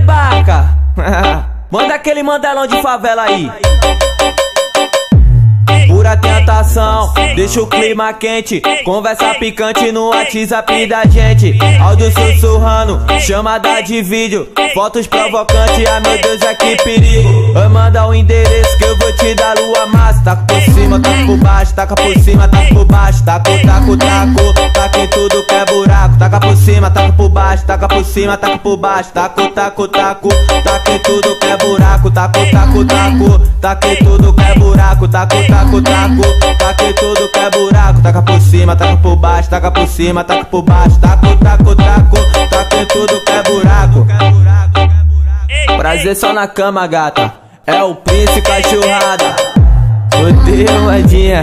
baca. Manda aquele mandelão de favela aí. Pura tentação, deixa o clima quente. Conversa picante no WhatsApp da gente. Áudio sussurrando, chamada de vídeo. Fotos provocantes, ai meu Deus, é que perigo. Vai mandar o endereço que eu vou te dar lua massa. Taca por cima, taca por baixo, taca por cima, taca por baixo. Taco, taco, taco, taca em tudo que é buraco. Taca por cima, taca por baixo, taca por cima, taca por baixo. Taco, taco, taco, taca em tudo que é buraco. Taco, taco, taco, taca em tudo que é buraco. Taco, taco, taco, taca em tudo que é buraco. Taca por cima, taca por baixo, taca por cima, taca por baixo. Taco, taco, taco, taca em tudo que é buraco. Prazer só na cama, gata. É o Prince cachorrada. Odeio modinha.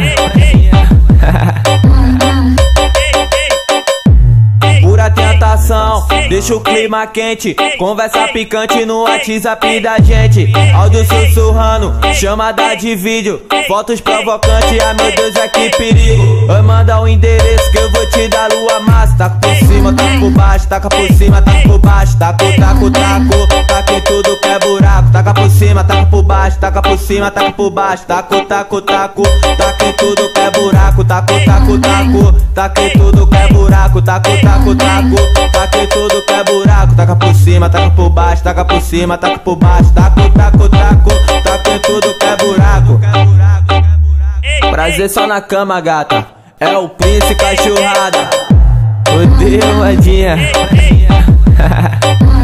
Pura tentação, deixa o clima quente. Conversa picante no WhatsApp da gente. Áudio sussurrando, chamada de vídeo. Fotos provocantes, ai meu Deus, é que perigo. Vai mandar o endereço que eu vou te dar lua massa. Taca por cima, taca por baixo, taca por cima, taca por baixo. Taco, taco, taco, taca em tudo que é buraco. Taca por cima, taca por baixo, taca por cima, taca por baixo. Taco, taco, taco, taca em tudo que é buraco. Taco, taco, taco, taca em tudo que é buraco. Taco, taco, taco, taca em tudo que é buraco. Taca por cima, taca por baixo, taca por cima, taca por baixo. Taco, taco, taco, taca em tudo que é buraco. Prazer só na cama, gata. É o Prince cachorrada. Odeio modinha.